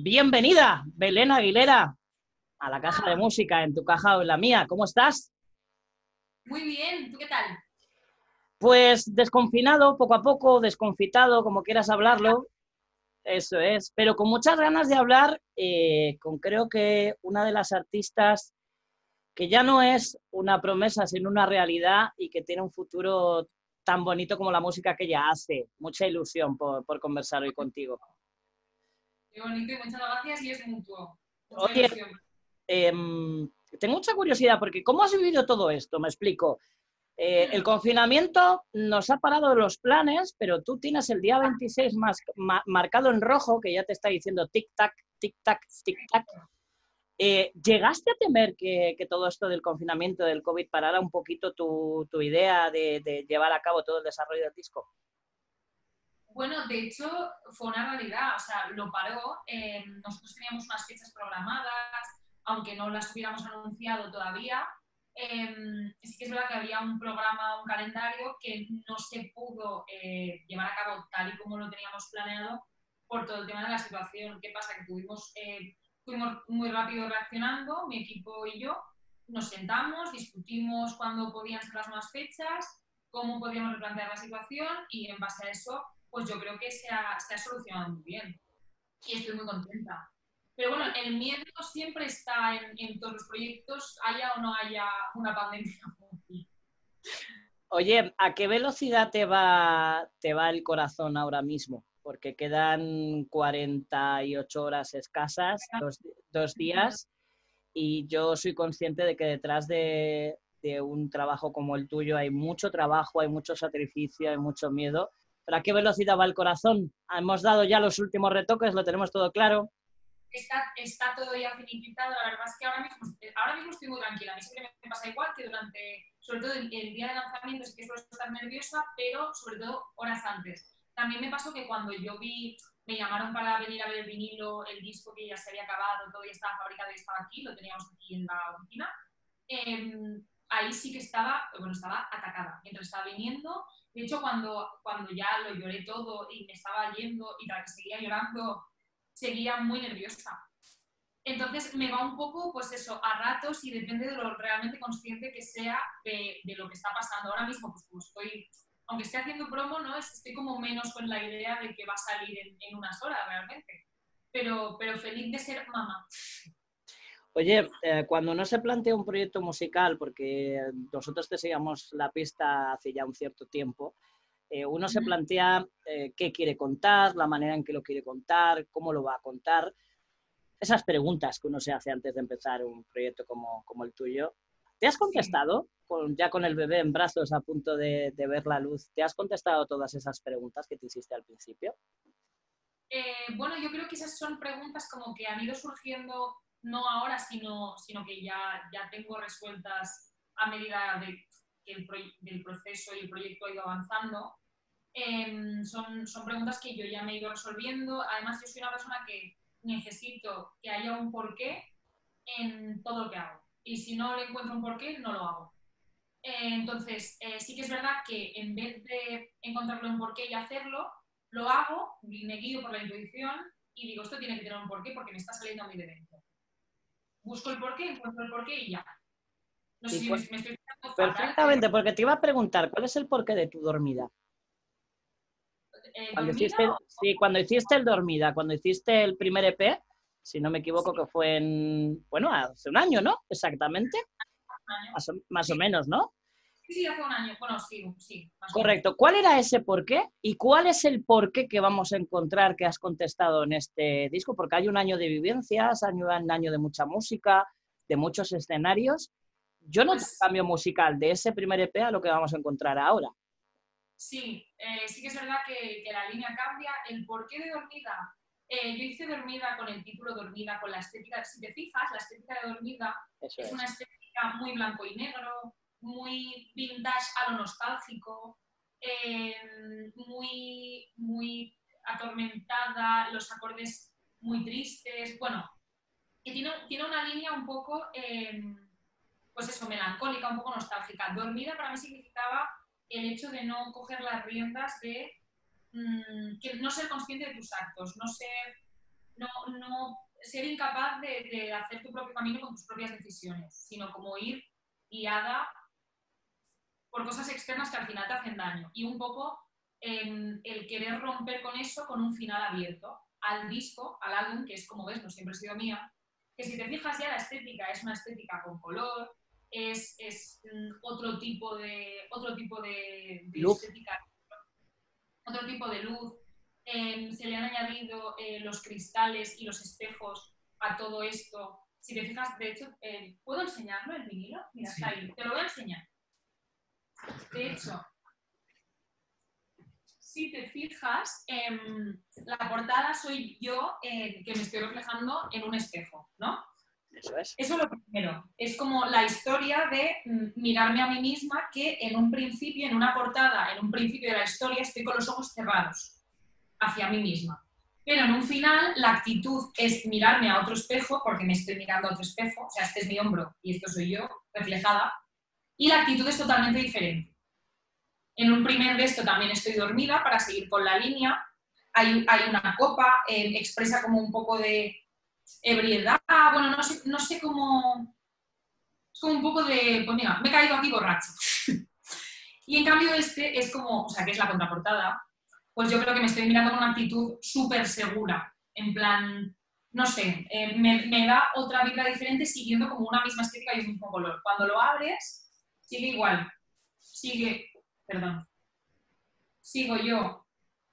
Bienvenida, Belén Aguilera, a la caja de música, en tu caja o en la mía. ¿Cómo estás? Muy bien, ¿tú qué tal? Pues desconfinado, poco a poco, desconfitado, como quieras hablarlo. Eso es, pero con muchas ganas de hablar con creo que una de las artistas que ya no es una promesa, sino una realidad y que tiene un futuro tan bonito como la música que ella hace. Mucha ilusión por conversar hoy contigo. Qué bonito y muchas gracias y es mutuo. Mucha Oye, ilusión. tengo mucha curiosidad porque ¿cómo has vivido todo esto? Me explico. El confinamiento nos ha parado los planes, pero tú tienes el día 26 marcado en rojo, que ya te está diciendo tic-tac, tic-tac, tic-tac. ¿Llegaste a temer que todo esto del confinamiento, del COVID, parara un poquito tu idea de llevar a cabo todo el desarrollo del disco? Bueno, de hecho, fue una realidad, o sea, lo paró. Nosotros teníamos unas fechas programadas, aunque no las hubiéramos anunciado todavía. Sí que es verdad que había un programa, un calendario que no se pudo llevar a cabo tal y como lo teníamos planeado por todo el tema de la situación. ¿Qué pasa? Que fuimos muy rápido reaccionando, mi equipo y yo, nos sentamos, discutimos cuándo podían ser las nuevas fechas, cómo podíamos replantear la situación y en base a eso pues yo creo que se ha solucionado muy bien y estoy muy contenta. Pero bueno, el miedo siempre está en todos los proyectos, haya o no haya una pandemia. Oye, ¿a qué velocidad te va el corazón ahora mismo? Porque quedan 48 horas escasas, dos días, y yo soy consciente de que detrás de un trabajo como el tuyo hay mucho trabajo, hay mucho sacrificio, hay mucho miedo. ¿Pero a qué velocidad va el corazón? Hemos dado ya los últimos retoques, lo tenemos todo claro. Está todo ya finiquitado. La verdad es que ahora mismo estoy muy tranquila. A mí siempre me pasa igual que sobre todo el día de lanzamiento, sí que suelo estar nerviosa, pero sobre todo horas antes. También me pasó que cuando me llamaron para venir a ver el vinilo, el disco que ya se había acabado, todo ya estaba fabricado y estaba aquí, lo teníamos aquí en la oficina. Ahí sí que estaba atacada mientras estaba viniendo. De hecho, cuando ya lo lloré todo y me estaba yendo y tras que seguía llorando, seguía muy nerviosa. Entonces me va un poco, pues eso, a ratos y depende de lo realmente consciente que sea de lo que está pasando. Ahora mismo, pues como aunque esté haciendo promo, ¿no? Estoy como menos con la idea de que va a salir en unas horas realmente. Pero feliz de ser mamá. Oye, cuando no se plantea un proyecto musical, porque nosotros te seguíamos la pista hace ya un cierto tiempo, uno se plantea qué quiere contar, la manera en que lo quiere contar, cómo lo va a contar. Esas preguntas que uno se hace antes de empezar un proyecto como el tuyo. ¿Te has Sí. contestado, ya con el bebé en brazos a punto de ver la luz, te has contestado todas esas preguntas que te hiciste al principio? Bueno, yo creo que esas son preguntas como que han ido surgiendo no ahora, sino que ya tengo resueltas a medida del proceso y el proyecto ha ido avanzando. Son preguntas que yo ya me he ido resolviendo. Además, yo soy una persona que necesito que haya un porqué en todo lo que hago. Y si no le encuentro un porqué, no lo hago. Entonces, sí que es verdad que en vez de encontrarle un porqué y hacerlo, lo hago, me guío por la intuición y digo, esto tiene que tener un porqué porque me está saliendo a mí de dentro. Busco el porqué, encuentro el porqué y ya. No sé Y si me estoy explicando fatal, pero perfectamente, porque te iba a preguntar, ¿cuál es el porqué de tu dormida? ¿dormida? Sí, cuando hiciste el Dormida, cuando hiciste el primer EP, si no me equivoco que fue bueno, hace un año, ¿no? Exactamente, Un año. más o Sí, menos, ¿no? sí, hace un año. Bueno, sí, más o menos. Correcto. ¿Cuál era ese porqué y cuál es el porqué que vamos a encontrar que has contestado en este disco? Porque hay un año de vivencias, hay un año de mucha música, de muchos escenarios. Yo noto un Pues cambio musical de ese primer EP a lo que vamos a encontrar ahora. sí, sí que es verdad que la línea cambia. El porqué de Dormida, yo hice Dormida con el título Dormida, con la estética, si te fijas, la estética de Dormida Eso es una es. estética muy blanco y negro, muy vintage a lo nostálgico, muy atormentada, los acordes muy tristes, bueno, que tiene una línea un poco, pues eso, melancólica, un poco nostálgica. Dormida para mí significaba el hecho de no coger las riendas que no ser consciente de tus actos, no ser incapaz de hacer tu propio camino con tus propias decisiones, sino como ir guiada por cosas externas que al final te hacen daño. Y un poco el querer romper con eso con un final abierto al disco, al álbum, que es, como ves, no siempre ha sido mía, que si te fijas ya la estética es una estética con color, es otro tipo de estética, otro tipo de luz. Se le han añadido los cristales y los espejos a todo esto. Si te fijas, de hecho, ¿puedo enseñarlo el vinilo? Mira, está ahí. Te lo voy a enseñar. De hecho, si te fijas, la portada soy yo que me estoy reflejando en un espejo, ¿no? Eso es. Eso es lo primero. Es como la historia de mirarme a mí misma que en un principio, en una portada, en un principio de la historia, estoy con los ojos cerrados hacia mí misma. Pero en un final, la actitud es mirarme a otro espejo, porque me estoy mirando a otro espejo, o sea, este es mi hombro y esto soy yo, reflejada, y la actitud es totalmente diferente. En un primer de esto también estoy dormida para seguir con la línea. Hay una copa, expresa como un poco de ebriedad. Bueno, no sé cómo... Es como un poco de... Pues mira, me he caído aquí borracho. Y en cambio este es como... O sea, que es la contraportada. Pues yo creo que me estoy mirando con una actitud súper segura. En plan... No sé, me da otra vibra diferente siguiendo como una misma estética y un mismo color. Cuando lo abres, sigue igual. Sigo yo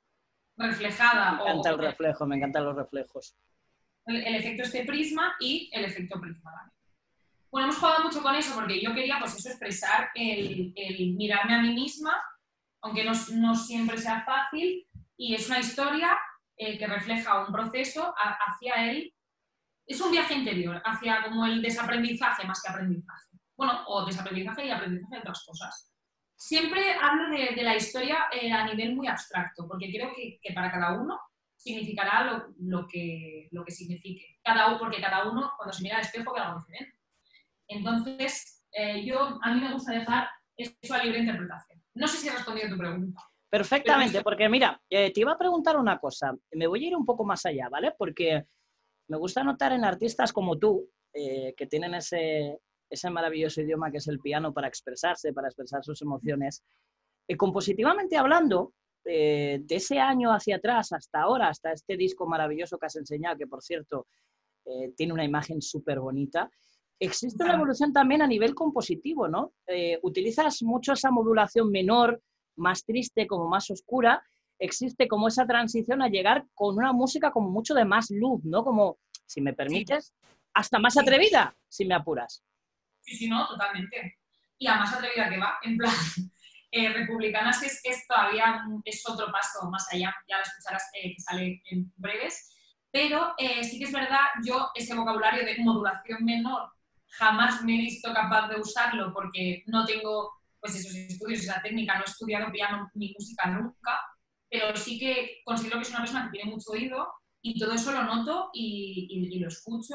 reflejada. Me encanta el reflejo, me encantan los reflejos. El efecto este prisma y el efecto prisma. ¿Vale? Bueno, hemos jugado mucho con eso porque yo quería, pues eso, expresar el mirarme a mí misma, aunque no siempre sea fácil, y es una historia que refleja un proceso hacia él. Es un viaje interior, hacia como el desaprendizaje más que aprendizaje. Bueno, o desaprendizaje y aprendizaje de otras cosas. Siempre hablo de la historia a nivel muy abstracto, porque creo que para cada uno significará lo que signifique. Porque cada uno, cuando se mira al espejo, ve algo diferente. Entonces, a mí me gusta dejar eso a libre interpretación. No sé si he respondido a tu pregunta. Perfectamente, porque mira, te iba a preguntar una cosa. Me voy a ir un poco más allá, ¿vale? Porque me gusta notar en artistas como tú, que tienen ese maravilloso idioma que es el piano para expresarse, para expresar sus emociones. Compositivamente hablando, de ese año hacia atrás hasta ahora, hasta este disco maravilloso que has enseñado, que por cierto tiene una imagen súper bonita, existe una evolución también a nivel compositivo, ¿no? Utilizas mucho esa modulación menor, más triste, como más oscura. Existe como esa transición a llegar con una música como mucho de más luz, ¿no? Como, si me permites, hasta más atrevida, si me apuras. Sí, no, totalmente. Y a más atrevida que va, en plan, Republicanas es todavía es otro paso más allá, ya lo escucharás que sale en breves, pero sí que es verdad, yo ese vocabulario de modulación menor jamás me he visto capaz de usarlo porque no tengo pues esos estudios, esa técnica, no he estudiado piano ni música nunca, pero sí que considero que es una persona que tiene mucho oído y todo eso lo noto y lo escucho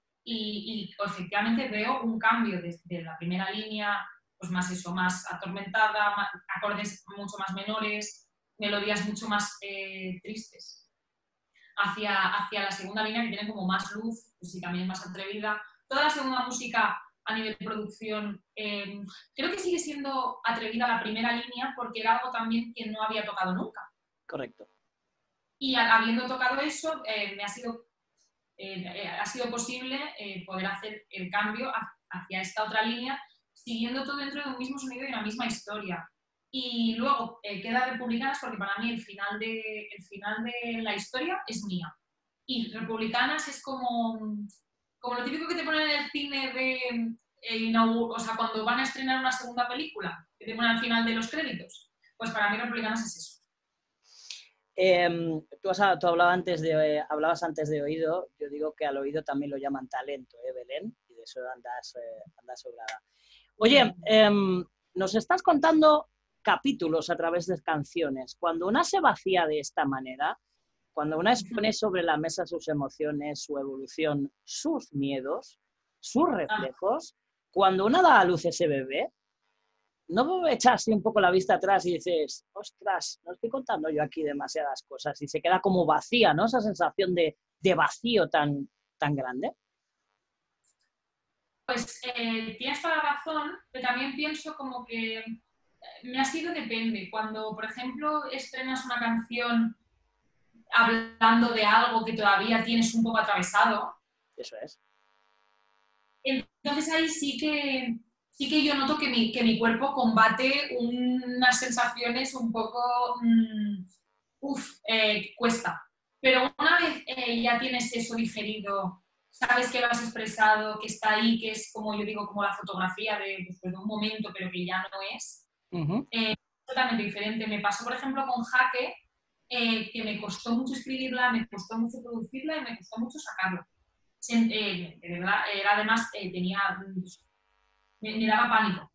y efectivamente veo un cambio desde la primera línea, pues más atormentada, acordes mucho más menores, melodías mucho más tristes, hacia la segunda línea que tiene como más luz, pues sí, también más atrevida. Toda la segunda música a nivel de producción, creo que sigue siendo atrevida la primera línea porque era algo también que no había tocado nunca. Correcto. Y habiendo tocado eso, ha sido posible poder hacer el cambio hacia esta otra línea, siguiendo todo dentro de un mismo sonido y una misma historia. Y luego queda Republicanas porque para mí el final de la historia es mía. Y Republicanas es como lo típico que te ponen en el cine o sea, cuando van a estrenar una segunda película, que te ponen al final de los créditos. Pues para mí Republicanas es eso. Tú hablabas antes de oído. Yo digo que al oído también lo llaman talento, Belén, y de eso andas sobrada. Oye, nos estás contando capítulos a través de canciones. Cuando una se vacía de esta manera, cuando una expone sobre la mesa sus emociones, su evolución, sus miedos, sus reflejos, cuando una da a luz ese bebé, ¿no echas así un poco la vista atrás y dices, ostras, no estoy contando yo aquí demasiadas cosas? Y se queda como vacía, ¿no? Esa sensación de vacío tan grande. Pues tienes toda la razón, pero también pienso como que me ha sido depende. Cuando, por ejemplo, estrenas una canción hablando de algo que todavía tienes un poco atravesado, Eso es. entonces ahí sí que yo noto que mi cuerpo combate unas sensaciones un poco, cuesta. Pero una vez ya tienes eso digerido, sabes que lo has expresado, que está ahí, que es como yo digo, como la fotografía de un momento, pero que ya no es, totalmente diferente. Me pasó, por ejemplo, con Jaque, que me costó mucho escribirla, me costó mucho producirla y me costó mucho sacarla. De verdad, era además, me daba pánico.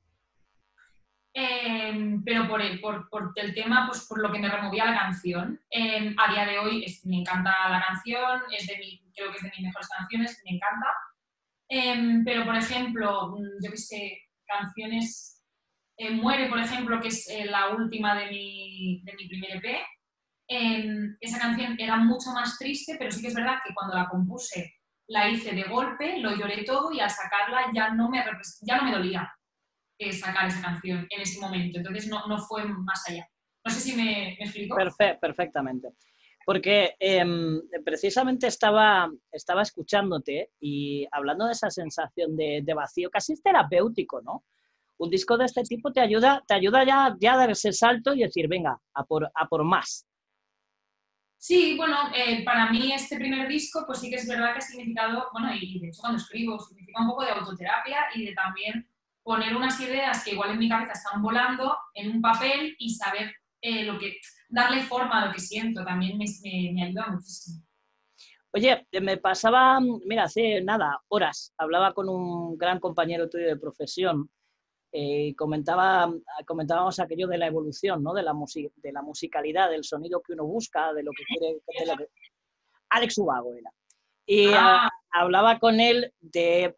Pero por el tema, pues por lo que me removía la canción, a día de hoy me encanta la canción, creo que es de mis mejores canciones, me encanta. Pero, por ejemplo, yo qué sé, canciones, Muere, por ejemplo, que es la última de mi primer EP, esa canción era mucho más triste, pero sí que es verdad que cuando la compuse la hice de golpe, lo lloré todo y al sacarla ya no me dolía sacar esa canción en ese momento. Entonces no fue más allá. No sé si me explico. Perfectamente. Porque precisamente estaba escuchándote y hablando de esa sensación de vacío, casi es terapéutico, ¿no? Un disco de este tipo te ayuda ya a dar ese salto y decir, venga, a por más. Sí, bueno, para mí este primer disco, pues sí que es verdad que ha significado, bueno, y de hecho cuando escribo, significa un poco de autoterapia y de también poner unas ideas que igual en mi cabeza están volando en un papel y saber darle forma a lo que siento, también me ayuda muchísimo. Oye, me pasaba, mira, hace nada, horas, hablaba con un gran compañero tuyo de profesión y comentábamos aquello de la evolución, ¿no? De la musicalidad, del sonido que uno busca, de lo que quiere, Alex Ubago era. Y hablaba con él de...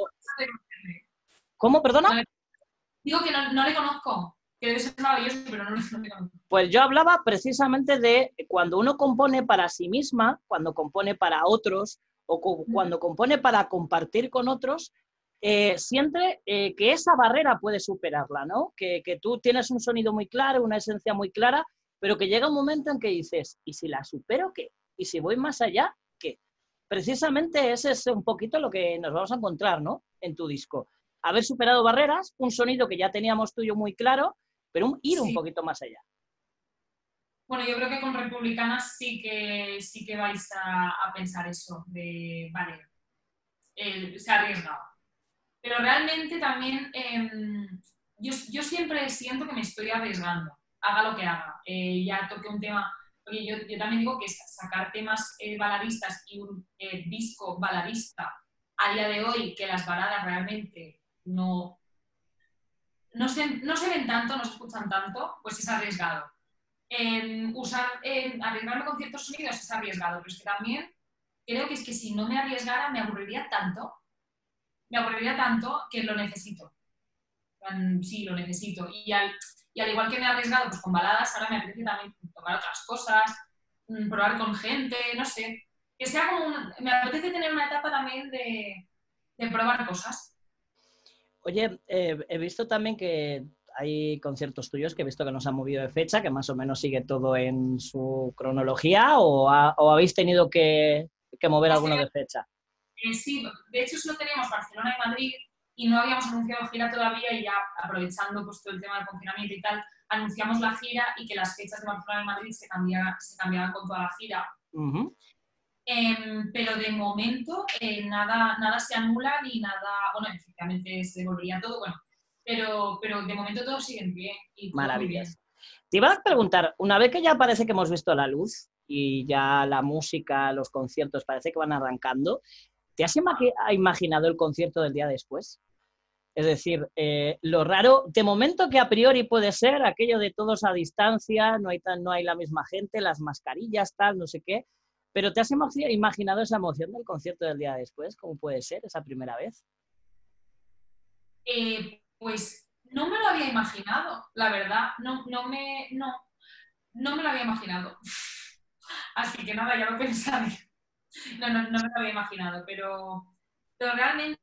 ¿Cómo, perdona? Digo que no le conozco, que debe ser maravilloso, pero no le conozco. Pues yo hablaba precisamente de cuando uno compone para sí misma, cuando compone para otros o cuando compone para compartir con otros, siente que esa barrera puede superarla, ¿no? Que tú tienes un sonido muy claro, una esencia muy clara, pero que llega un momento en que dices, ¿y si la supero qué? ¿Y si voy más allá qué? Precisamente ese es un poquito lo que nos vamos a encontrar, ¿no? En tu disco. Haber superado barreras, un sonido que ya teníamos tuyo muy claro, pero ir un poquito más allá. Bueno, yo creo que con Republicanas sí que vais a pensar eso, de, vale, se ha arriesgado. Pero realmente también yo siempre siento que me estoy arriesgando, haga lo que haga. Ya toqué un tema, porque yo también digo que sacar temas baladistas y un disco baladista a día de hoy, que las baladas realmente no se ven tanto, no se escuchan tanto, pues es arriesgado. Arriesgarme con ciertos sonidos es arriesgado, pero es que también creo que es que si no me arriesgara me aburriría tanto que lo necesito. Sí, lo necesito. Y al igual que me he arriesgado pues, con baladas, ahora me apetece también tocar otras cosas, probar con gente, no sé. Que sea como me apetece tener una etapa también de probar cosas. Oye, he visto también que hay conciertos tuyos que he visto que nos han movido de fecha, que más o menos sigue todo en su cronología, o habéis tenido que mover alguno de fecha. Sí, de hecho solo teníamos Barcelona y Madrid y no habíamos anunciado gira todavía y ya aprovechando pues, todo el tema del confinamiento y tal, anunciamos la gira y que las fechas de Barcelona y Madrid se cambiaban con toda la gira. Pero de momento nada se anula ni nada, bueno, efectivamente se devolvería todo, bueno, pero de momento todo sigue en pie y todo muy bien. Te iba a preguntar, una vez que ya parece que hemos visto la luz y ya la música, los conciertos parece que van arrancando, ¿te has imaginado el concierto del día después? Es decir, lo raro, de momento que a priori puede ser aquello de todos a distancia, no hay la misma gente, las mascarillas, tal, no sé qué, pero ¿te has imaginado esa emoción del concierto del día después? ¿Cómo puede ser esa primera vez? Pues No me lo había imaginado, la verdad. No me lo había imaginado. Así que nada, ya lo pensaré. No me lo había imaginado, pero realmente,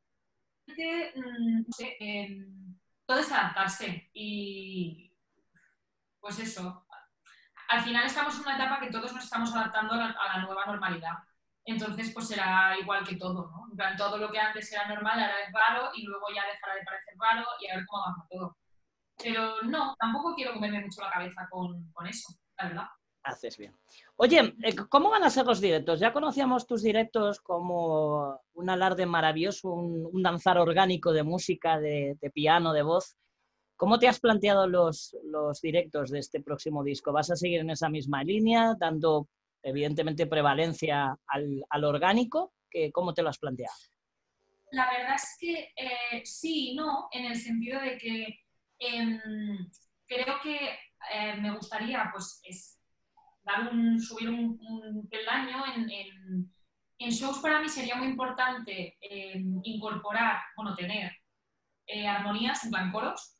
no sé, todo es adaptarse y pues eso. Al final estamos en una etapa que todos nos estamos adaptando a la nueva normalidad. Entonces, pues será igual que todo, ¿no? En plan, todo lo que antes era normal ahora es raro y luego ya dejará de parecer raro y a ver cómo avanza todo. Pero no, tampoco quiero comerme mucho la cabeza con eso, la verdad. Haces bien. Oye, ¿cómo van a ser los directos? Ya conocíamos tus directos como un alarde maravilloso, un danzar orgánico de música, de piano, de voz. ¿Cómo te has planteado los directos de este próximo disco? ¿Vas a seguir en esa misma línea, dando evidentemente prevalencia al orgánico? ¿Cómo te lo has planteado? La verdad es que sí y no, en el sentido de que em, creo que me gustaría pues, subir un peldaño en shows. Para mí sería muy importante incorporar, bueno, tener armonías, en plan coros,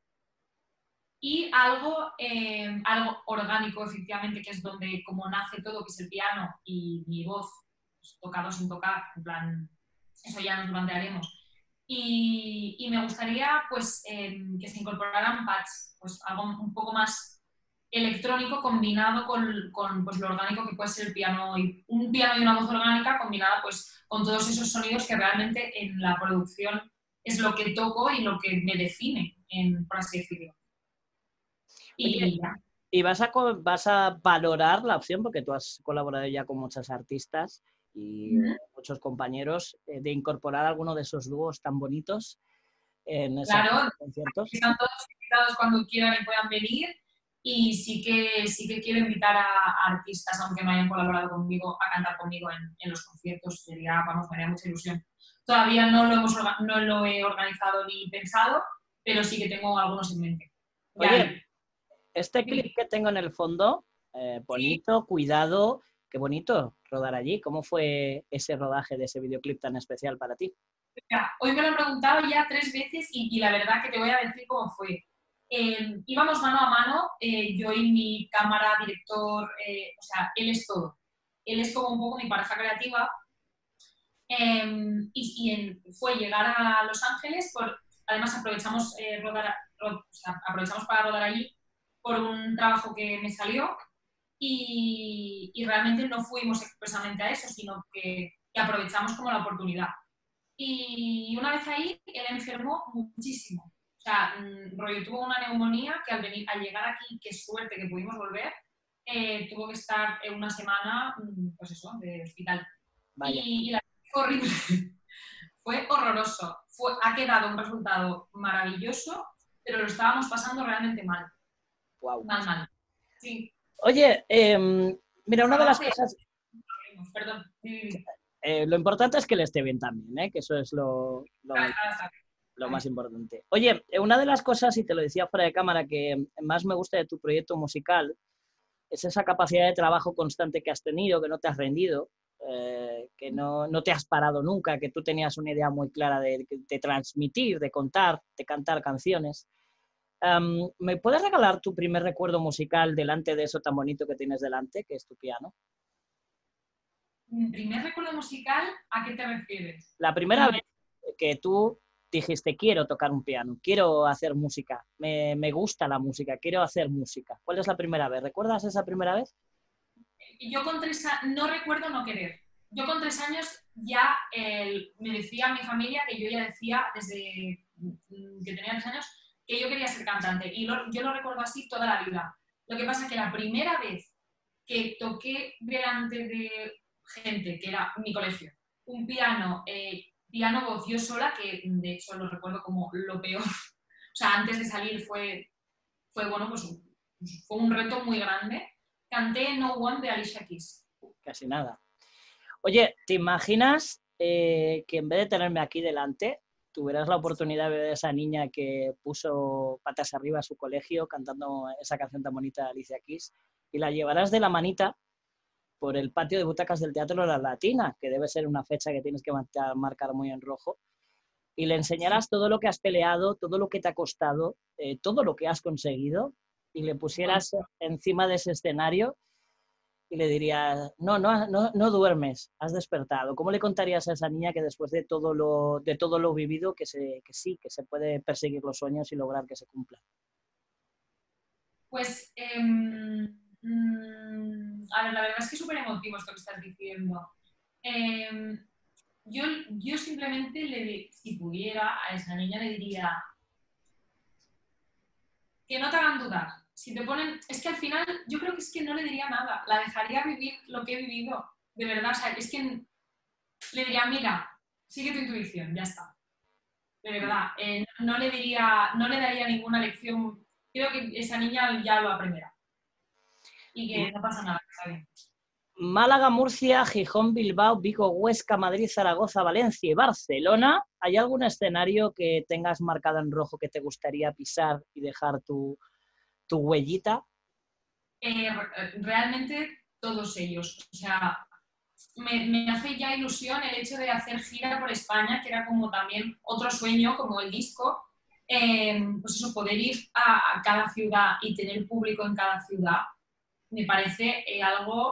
y algo orgánico, efectivamente, que es donde como nace todo, que es el piano y mi voz, pues, tocado sin tocar, en plan, eso ya nos lo plantearemos. Y me gustaría pues que se incorporaran pads, pues algo un poco más electrónico combinado con pues, lo orgánico que puede ser el piano y un piano y una voz orgánica combinada pues con todos esos sonidos que realmente en la producción es lo que toco y lo que me define, por así decirlo. Oye, Y ya. ¿y vas a valorar la opción, porque tú has colaborado ya con muchos artistas y muchos compañeros, de incorporar alguno de esos dúos tan bonitos en esos Claro, conciertos? están todos invitados cuando quieran y puedan venir. Y sí que quiero invitar a artistas, aunque no hayan colaborado conmigo, a cantar conmigo en los conciertos. Vamos, me haría mucha ilusión. Todavía no lo he organizado ni pensado, pero sí que tengo algunos en mente. Ya Oye, haré. este clip que tengo en el fondo, Sí. bonito, cuidado, qué bonito rodar allí. ¿Cómo fue ese rodaje de ese videoclip tan especial para ti? Mira, hoy me lo he preguntado ya 3 veces y la verdad que te voy a decir cómo fue. Íbamos mano a mano, yo y mi cámara, director, o sea, él es todo. Él es como un poco mi pareja creativa. Fue llegar a Los Ángeles, además aprovechamos, o sea, aprovechamos para rodar allí por un trabajo que me salió y realmente no fuimos expresamente a eso, sino que aprovechamos como la oportunidad. Y una vez ahí, él enfermó muchísimo. O sea, rollo, tuvo una neumonía que al llegar aquí, qué suerte que pudimos volver, tuvo que estar una semana, pues eso, de hospital. Vaya, Y la fue horrible. Fue horroroso. Ha quedado un resultado maravilloso, pero lo estábamos pasando realmente mal. wow. Mal, mal. Sí. Oye, mira, una de las Rodaje, cosas, perdón. lo importante es que le esté bien también, ¿eh? Que eso es lo más importante. Oye, una de las cosas, y te lo decía fuera de cámara, que más me gusta de tu proyecto musical es esa capacidad de trabajo constante que has tenido, que no te has rendido, que no te has parado nunca, que tú tenías una idea muy clara de transmitir, de contar, de cantar canciones. ¿Me puedes regalar tu primer recuerdo musical delante de eso tan bonito que tienes delante, que es tu piano? Mi primer recuerdo musical, ¿a qué te refieres? La primera vez que tú dijiste, quiero tocar un piano, quiero hacer música, me gusta la música, quiero hacer música. ¿Cuál es la primera vez? ¿Recuerdas esa primera vez? Yo con no recuerdo no querer. Yo con 3 años ya me decía a mi familia que yo ya decía desde que tenía 3 años que yo quería ser cantante. Y yo lo recuerdo así toda la vida. Lo que pasa es que la primera vez que toqué delante de gente, que era mi colegio, un piano, piano voz yo sola, que de hecho lo recuerdo como lo peor. O sea, antes de salir bueno, pues fue un reto muy grande. Canté No One de Alicia Keys. Casi nada. Oye, ¿te imaginas que en vez de tenerme aquí delante, tuvieras la oportunidad de ver a esa niña que puso patas arriba a su colegio cantando esa canción tan bonita de Alicia Keys y la llevarás de la manita por el patio de butacas del Teatro La Latina, que debe ser una fecha que tienes que marcar muy en rojo, y le enseñaras todo lo que has peleado, todo lo que te ha costado, todo lo que has conseguido, y le pusieras encima de ese escenario y le dirías, no duermes, has despertado. ¿Cómo le contarías a esa niña que después de todo lo vivido, que sí, que se puede perseguir los sueños y lograr que se cumplan? Pues, a ver, la verdad es que es súper emotivo esto que estás diciendo. Em, yo simplemente, si pudiera, a esa niña le diría que no te hagan dudar. Si te ponen, es que al final yo creo que es que no le diría nada, la dejaría vivir lo que he vivido, de verdad. O sea, es que le diría, mira, sigue tu intuición, ya está. De verdad, no le diría, no le daría ninguna lección. Creo que esa niña ya lo aprenderá. Y que no pasa nada, que está bien. Málaga, Murcia, Gijón, Bilbao, Vigo, Huesca, Madrid, Zaragoza, Valencia y Barcelona. ¿Hay algún escenario que tengas marcado en rojo que te gustaría pisar y dejar tu huellita? Realmente todos ellos. O sea, me hace ya ilusión el hecho de hacer gira por España, que era como también otro sueño, como el disco. Pues eso, poder ir a cada ciudad y tener público en cada ciudad, me parece algo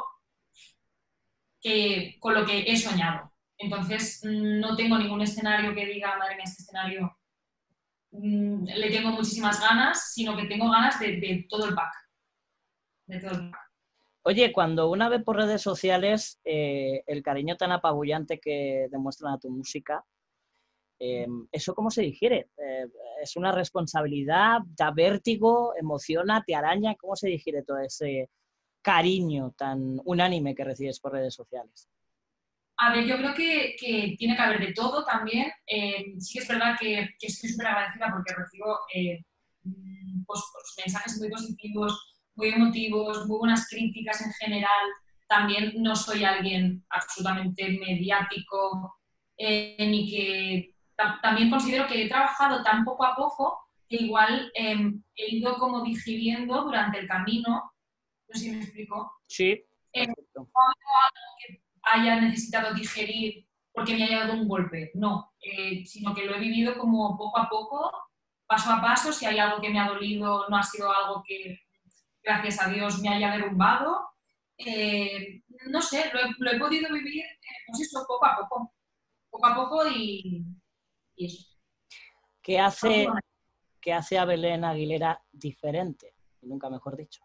con lo que he soñado. Entonces, no tengo ningún escenario que diga, madre mía, este escenario le tengo muchísimas ganas, sino que tengo ganas de todo el pack. De todo el pack. Oye, cuando una ve por redes sociales el cariño tan apabullante que demuestran a tu música, ¿eso cómo se digiere? ¿Es una responsabilidad? ¿Da vértigo? ¿Emociona? ¿Te araña? ¿Cómo se digiere todo ese cariño tan unánime que recibes por redes sociales? A ver, yo creo que tiene que haber de todo también. Sí que es verdad que estoy súper agradecida porque recibo pues, mensajes muy positivos, muy emotivos, muy buenas críticas en general. También no soy alguien absolutamente mediático, ni que también considero que he trabajado tan poco a poco que igual he ido como digiriendo durante el camino. No sé si me explico. Sí, Eh, perfecto. haya necesitado digerir porque me haya dado un golpe, no, sino que lo he vivido como poco a poco, paso a paso. Si hay algo que me ha dolido, no ha sido algo que, gracias a Dios, me haya derrumbado. No sé, lo he podido vivir, pues eso, poco a poco y eso. ¿Qué hace a Belén Aguilera diferente? Y nunca mejor dicho.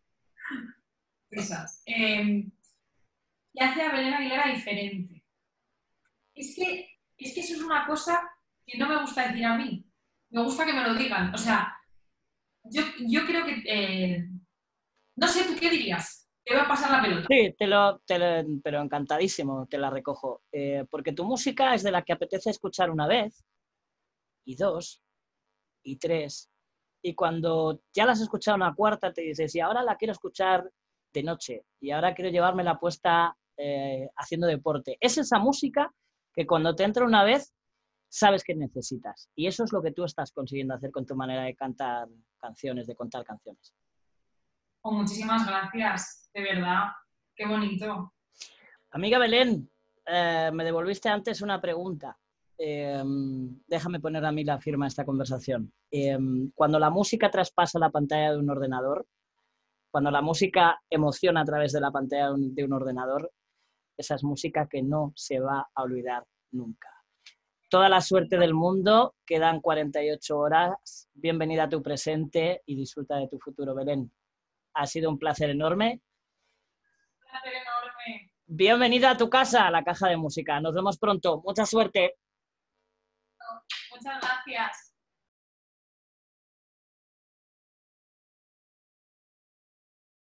Risas. ¿Qué hace a Belén Aguilera diferente? Es que eso es una cosa que no me gusta decir a mí. Me gusta que me lo digan. O sea, yo creo que... no sé, ¿tú qué dirías? Te voy a pasar la pelota. Sí, pero encantadísimo, te la recojo. Porque tu música es de la que apetece escuchar una vez, y dos, y tres. Y cuando ya la has escuchado una cuarta, te dices, y ahora la quiero escuchar de noche, y ahora quiero llevarme la puesta haciendo deporte. Es esa música que cuando te entra una vez, sabes que necesitas. Y eso es lo que tú estás consiguiendo hacer con tu manera de cantar canciones, de contar canciones. Oh, muchísimas gracias, de verdad. Qué bonito. Amiga Belén, me devolviste antes una pregunta. Déjame poner a mí la firma a esta conversación. Cuando la música traspasa la pantalla de un ordenador, cuando la música emociona a través de la pantalla de un ordenador, esa es música que no se va a olvidar nunca. Toda la suerte del mundo, quedan 48 horas. Bienvenida a tu presente y disfruta de tu futuro, Belén. Ha sido un placer enorme. Un placer enorme. Bienvenida a tu casa, a la Caja de Música. Nos vemos pronto. Mucha suerte. Muchas gracias.